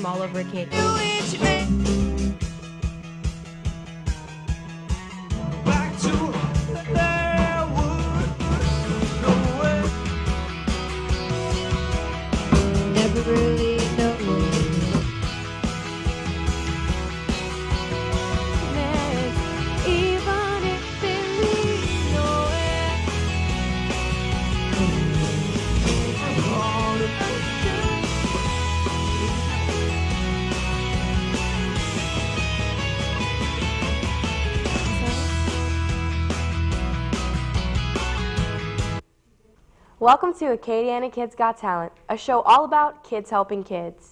all over Acadia. Never really know. Even if it leads nowhere. Welcome to Acadiana Kids Got Talent, a show all about kids helping kids.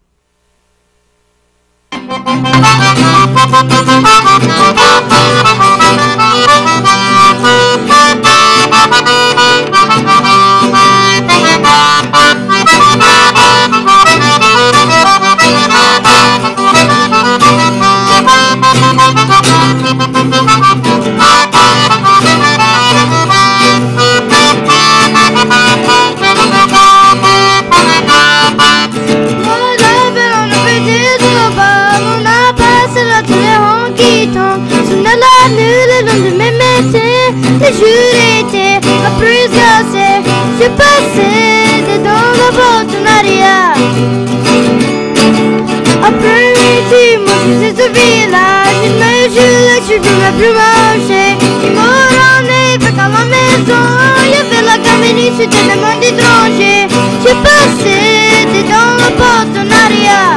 Les jours étaient à plus glacés. Je passais dans le partenariat. Après midi, moi je suis au village. Il me jure que je ne pouvais plus marcher. Il m'a ramené back à la maison. Il y avait la gamine, c'était le monde étranger. Je passais dans le partenariat.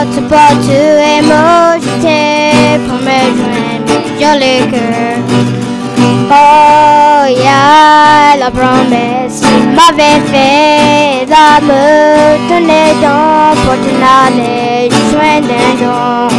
te pas tuer, moi j'étais pour me joindre, joli cœur. Oh, y'a la promesse qu'il m'avait fait de me donner don pour t'en aller joindre un don.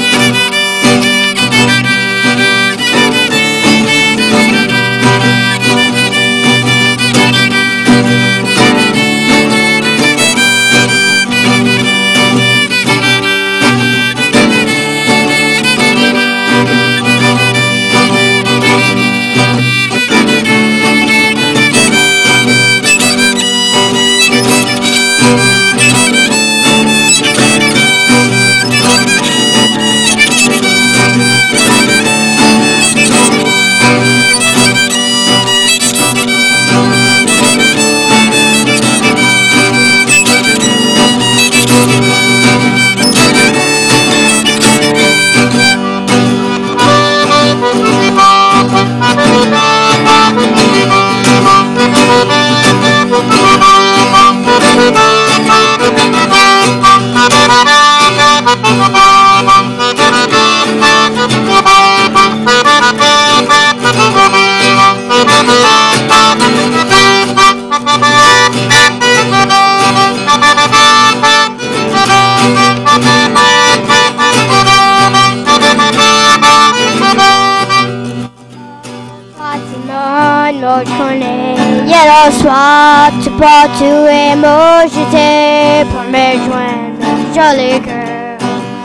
Hier soir, tu pas tué, moi j'étais pour me joindre, joli cœur.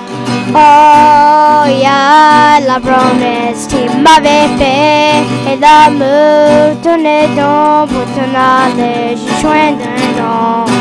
Oh, y'a la promesse qu'il m'avait fait et de me donner don pour t'en aller, j'ai joindre un don.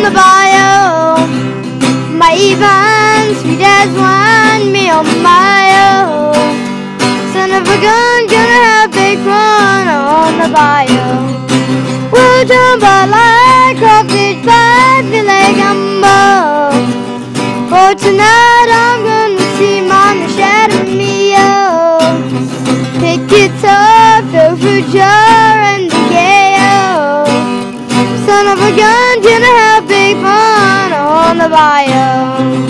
the bayou. My Ivan, sweet as wine, me on my own. Son of a gun, gonna have big fun on the bayou. We'll jump out like crawfish, fat, filet gumbo. For tonight I'm gonna see Mama shadow me, oh. Pick it up, the fruit jar and the gale. Son of a gun, gonna have big fun on the bayou.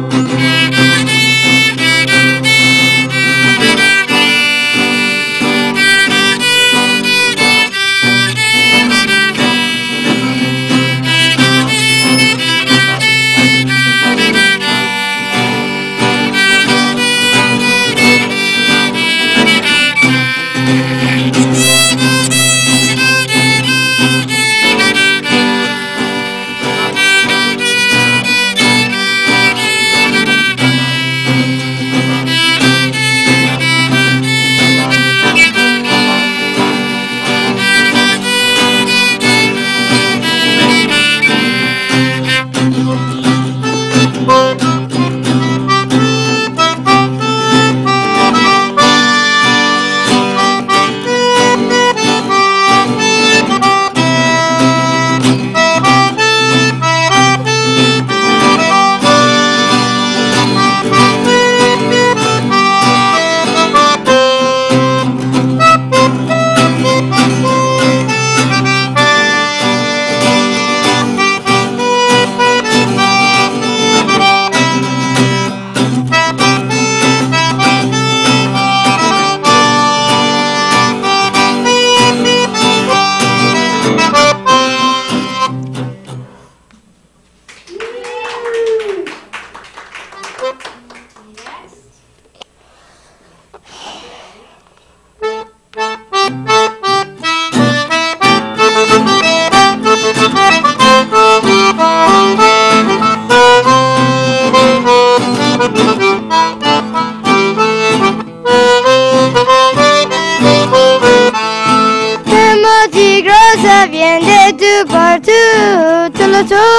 Ça vient de tout partout, tout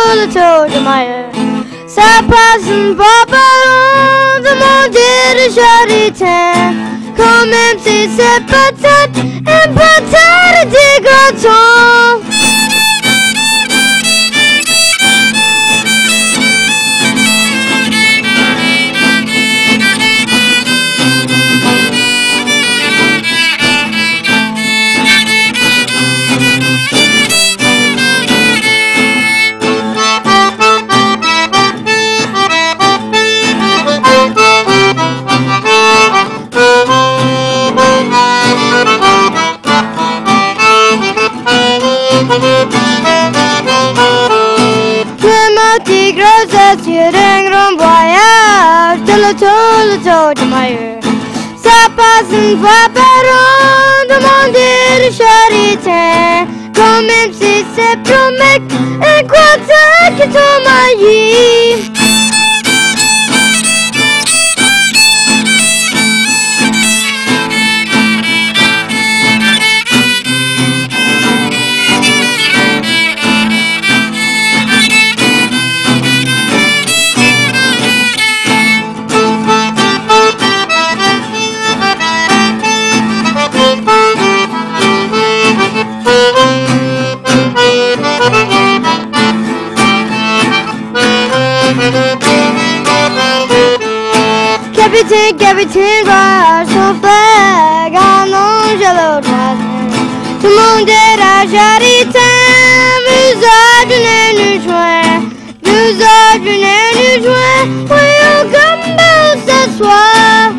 le de Maillot. Ça passe une fois par an, demander de charité. Quand même si c'est peut-être un peut-être des gâteaux. Sur un grand voyage, tout le de Maillot. Ça passe une fois par an, demander de charité. Quand même si c'est promet, et quoi c'est que ton maillit. Capitaine va son flag en angelo voisin. Tout le monde est à charité, visage d'une joie, visage d'une joie, oui, comme beau ce soir.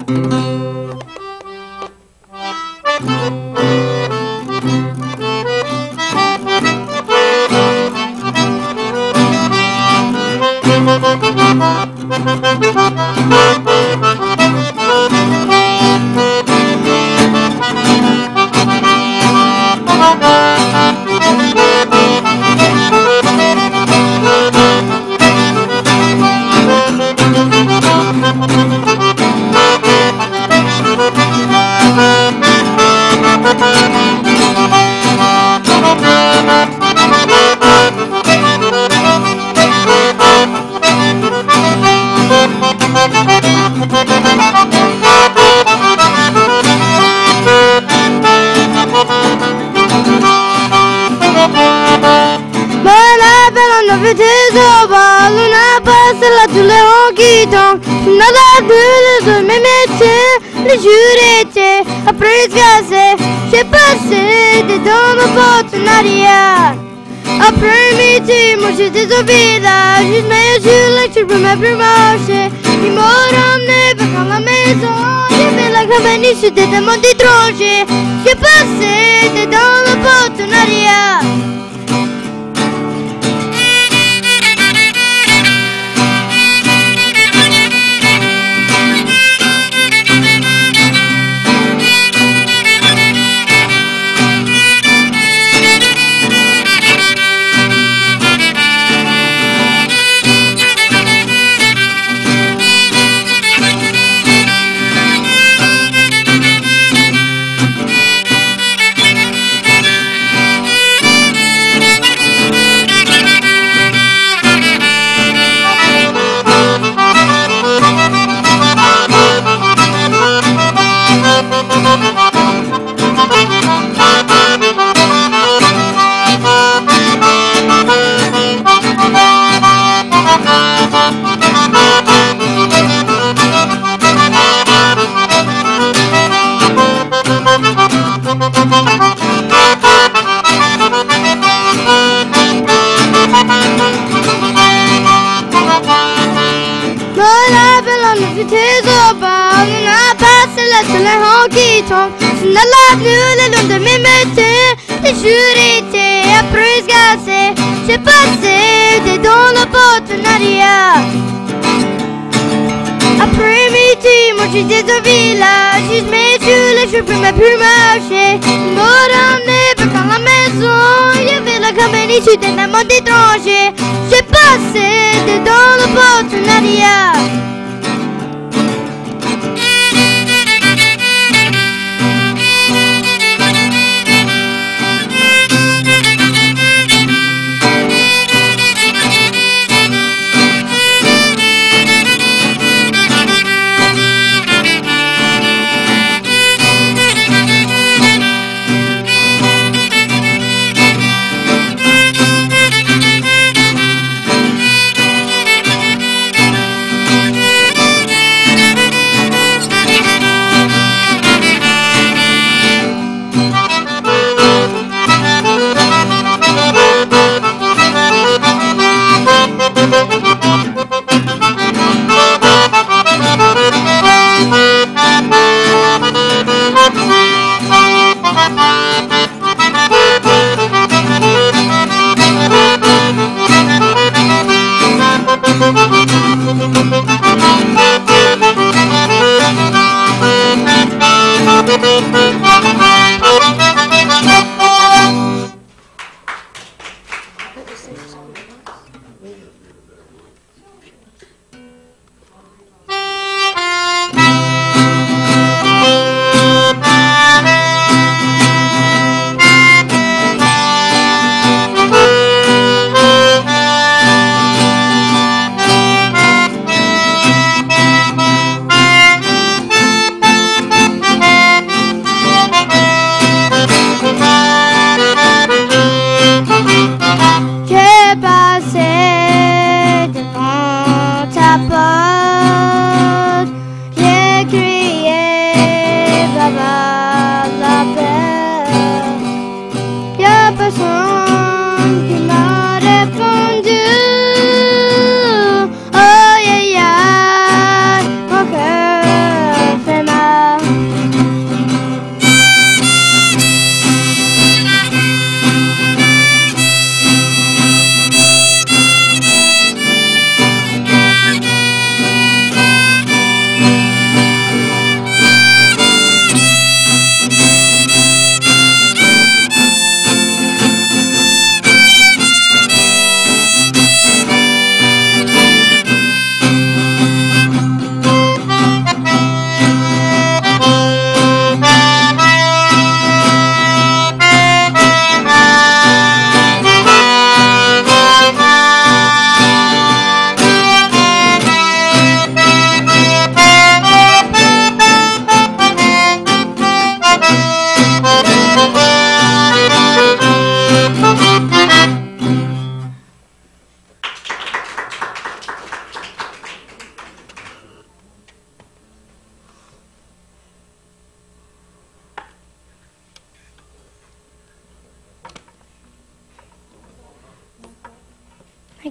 Les jours étaient après gazé, j'ai passé des dans le partenariat. Après-midi, moi j'étais au village, je me jure que je peux même plus marcher. Ils m'ont ramené vers la maison, j'ai fait la compagnie, j'étais dans mon étranger. J'ai passé des dans le partenariat. Les jours étaient après gazé, j'ai passé des dans le partenariat. Après-midi, moi j'étais au village, je me jure que je peux même plus marcher. Ils m'ont ramené vers la maison, il y avait la compagnie, j'étais dans mon étranger. J'ai passé des dans le partenariat.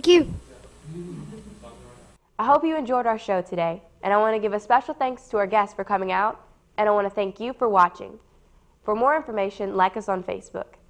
Thank you. I hope you enjoyed our show today, and I want to give a special thanks to our guests for coming out, and I want to thank you for watching. For more information, like us on Facebook.